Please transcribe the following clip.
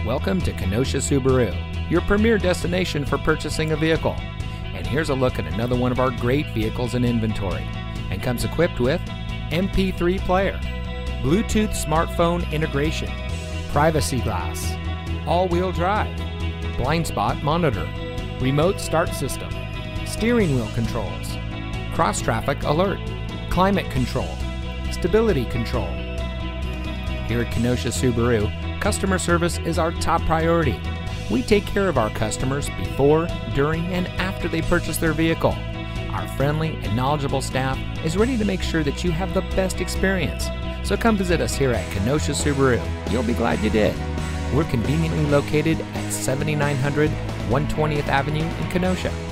Welcome to Kenosha Subaru, your premier destination for purchasing a vehicle. And here's a look at another one of our great vehicles in inventory, and comes equipped with MP3 player, Bluetooth smartphone integration, privacy glass, all-wheel drive, blind spot monitor, remote start system, steering wheel controls, cross-traffic alert, climate control, stability control. Here at Kenosha Subaru, customer service is our top priority. We take care of our customers before, during, and after they purchase their vehicle. Our friendly and knowledgeable staff is ready to make sure that you have the best experience. So come visit us here at Kenosha Subaru. You'll be glad you did. We're conveniently located at 7900 120th Avenue in Kenosha.